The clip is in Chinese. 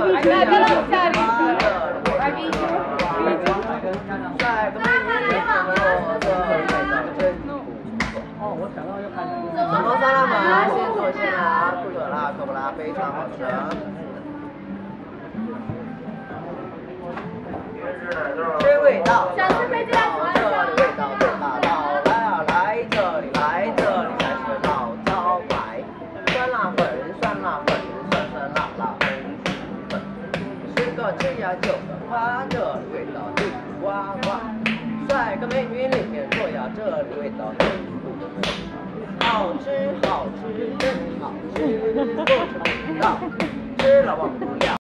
什么沙拉吗？先坐先啦，不可辣，可不辣，非常好吃。吃味道，到这里味道最大道，来啊来这里来这里才是老招牌。酸辣粉，酸辣粉，酸酸辣辣粉粉。10个吃呀9个花，这里味道地呱呱。帅哥美女里面坐呀，这里味道真不错。好吃好吃真好吃，不吃不知道，吃了忘不了。